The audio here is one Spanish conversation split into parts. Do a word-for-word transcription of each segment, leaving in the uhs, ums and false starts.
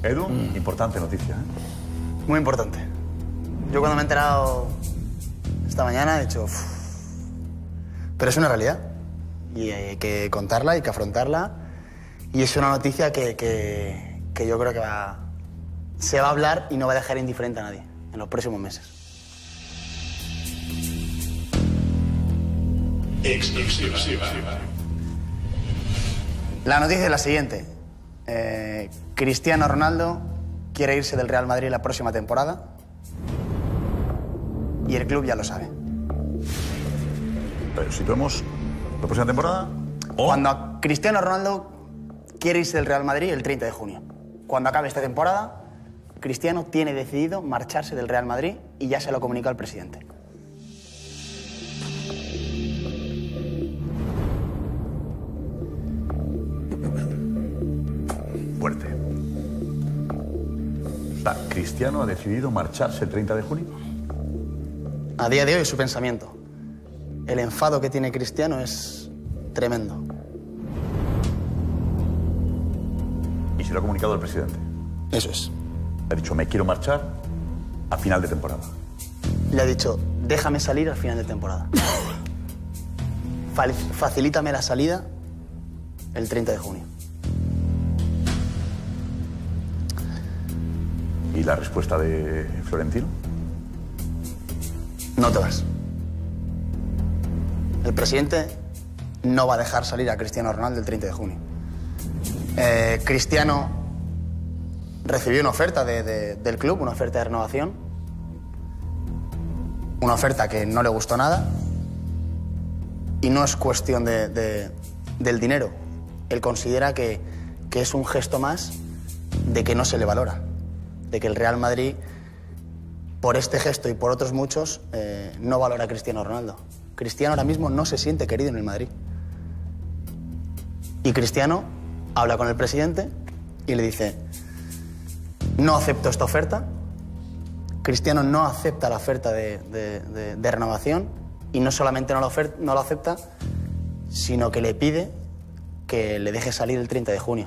Edu, mm. importante noticia, ¿eh? Muy importante. Yo cuando me he enterado esta mañana he dicho... Uff, pero es una realidad. Y hay que contarla, hay que afrontarla. Y es una noticia que, que, que yo creo que va, se va a hablar y no va a dejar indiferente a nadie en los próximos meses. Exclusiva. La noticia es la siguiente. Eh, Cristiano Ronaldo quiere irse del Real Madrid la próxima temporada y el club ya lo sabe. Pero situemos la próxima temporada. ¿O? Cuando Cristiano Ronaldo quiere irse del Real Madrid el treinta de junio. Cuando acabe esta temporada, Cristiano tiene decidido marcharse del Real Madrid y ya se lo comunicó al presidente. Fuerte. O sea, ¿Cristiano ha decidido marcharse el treinta de junio? A día de hoy es su pensamiento. El enfado que tiene Cristiano es tremendo. Y se lo ha comunicado al presidente. Eso es. Le ha dicho, me quiero marchar a final de temporada. Le ha dicho, déjame salir al final de temporada. Facilítame la salida el treinta de junio. ¿Y la respuesta de Florentino? No te vas. El presidente no va a dejar salir a Cristiano Ronaldo el treinta de junio. Eh, Cristiano recibió una oferta de, de, del club, una oferta de renovación. Una oferta que no le gustó nada. Y no es cuestión de, de, del dinero. Él considera que, que es un gesto más de que no se le valora. De que el Real Madrid, por este gesto y por otros muchos, eh, no valora a Cristiano Ronaldo. Cristiano ahora mismo no se siente querido en el Madrid. Y Cristiano habla con el presidente y le dice, no acepto esta oferta. Cristiano no acepta la oferta de, de, de, de renovación y no solamente no lo, oferta, no lo acepta, sino que le pide que le deje salir el treinta de junio.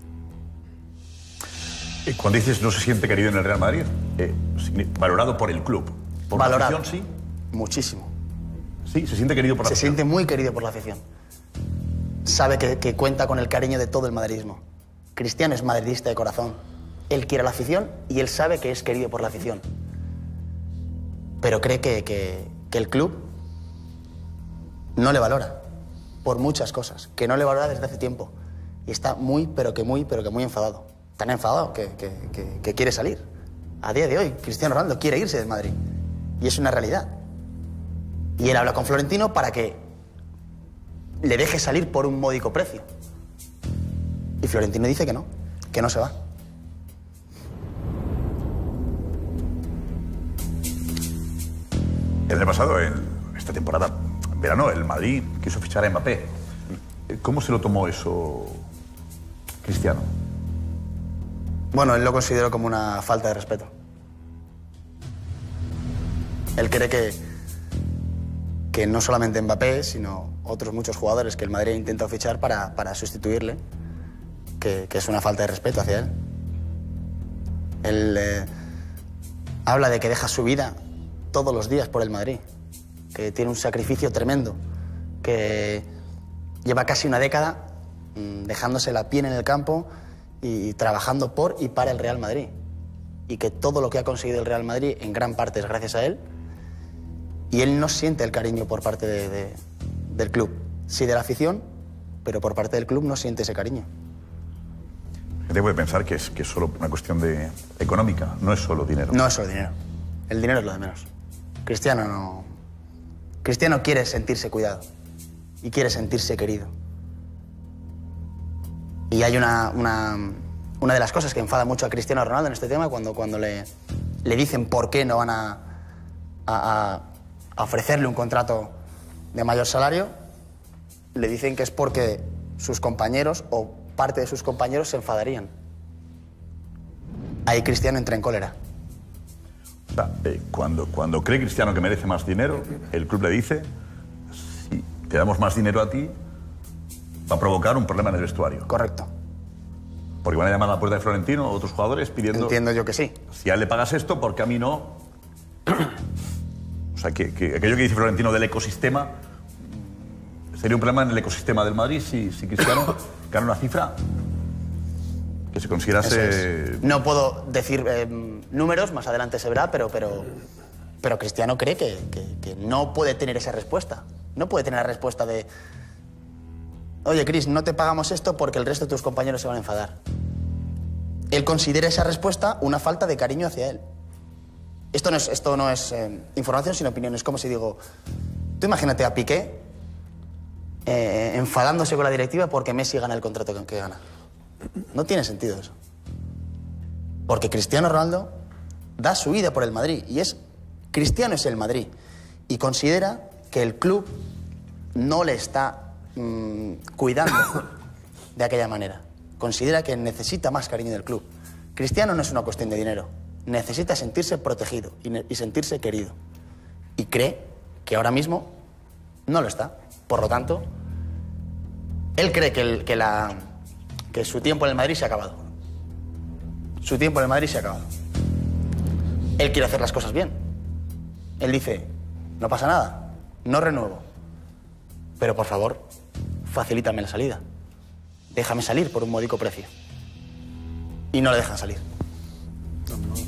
Y cuando dices no se siente querido en el Real Madrid, eh, valorado por el club. ¿Por Valorado. la afición, sí? Muchísimo. Sí, se siente querido por la se afición. Se siente muy querido por la afición. Sabe que, que cuenta con el cariño de todo el madridismo. Cristiano es madridista de corazón. Él quiere a la afición y él sabe que es querido por la afición. Pero cree que, que, que el club no le valora por muchas cosas, que no le valora desde hace tiempo. Y está muy, pero que muy, pero que muy enfadado. Tan enfadado que, que, que, que quiere salir. A día de hoy, Cristiano Ronaldo quiere irse del Madrid. Y es una realidad. Y él habla con Florentino para que le deje salir por un módico precio. Y Florentino dice que no, que no se va. El año pasado, en esta temporada, en verano, el Madrid quiso fichar a Mbappé. ¿Cómo se lo tomó eso Cristiano? Bueno, él lo consideró como una falta de respeto. Él cree que, que no solamente Mbappé, sino otros muchos jugadores que el Madrid intenta fichar para, para sustituirle, que, que es una falta de respeto hacia él. Él eh, habla de que deja su vida todos los días por el Madrid, que tiene un sacrificio tremendo, que lleva casi una década mmm, dejándose la piel en el campo y, y trabajando por y para el Real Madrid. Y que todo lo que ha conseguido el Real Madrid en gran parte es gracias a él. Y él no siente el cariño por parte de, de, del club. Sí de la afición, pero por parte del club no siente ese cariño. La gente puede pensar que es, que es solo una cuestión de económica, no es solo dinero. No es solo dinero. El dinero es lo de menos. Cristiano no... Cristiano quiere sentirse cuidado y quiere sentirse querido. Y hay una, una, una de las cosas que enfada mucho a Cristiano Ronaldo en este tema cuando, cuando le, le dicen por qué no van a, a, a ofrecerle un contrato de mayor salario, le dicen que es porque sus compañeros o parte de sus compañeros se enfadarían. Ahí Cristiano entra en cólera. O sea, eh, cuando, cuando cree Cristiano que merece más dinero, el club le dice, si te damos más dinero a ti, va a provocar un problema en el vestuario. Correcto. Porque van a llamar a la puerta de Florentino otros jugadores pidiendo... Entiendo yo que sí. Si a él le pagas esto, ¿por qué a mí no? O sea, que, que aquello que dice Florentino del ecosistema, ¿sería un problema en el ecosistema del Madrid si, si Cristiano gana una cifra que se considerase...? Es. No puedo decir eh, números, más adelante se verá, pero, pero, pero Cristiano cree que, que, que no puede tener esa respuesta. No puede tener la respuesta de... Oye, Cris, no te pagamos esto porque el resto de tus compañeros se van a enfadar. Él considera esa respuesta una falta de cariño hacia él. Esto no es, esto no es eh, información, sino opinión. Es como si digo... Tú imagínate a Piqué eh, enfadándose con la directiva porque Messi gana el contrato que, que gana. No tiene sentido eso. Porque Cristiano Ronaldo da su vida por el Madrid. Y es... Cristiano es el Madrid. Y considera que el club no le está... cuidando de aquella manera. Considera que necesita más cariño del club. Cristiano no es una cuestión de dinero. Necesita sentirse protegido y, y sentirse querido. Y cree que ahora mismo no lo está. Por lo tanto, él cree que, el, que, la, que su tiempo en el Madrid se ha acabado. Su tiempo en el Madrid se ha acabado. Él quiere hacer las cosas bien. Él dice, no pasa nada, no renuevo. Pero por favor, facilítame la salida. Déjame salir por un módico precio. Y no le dejan salir.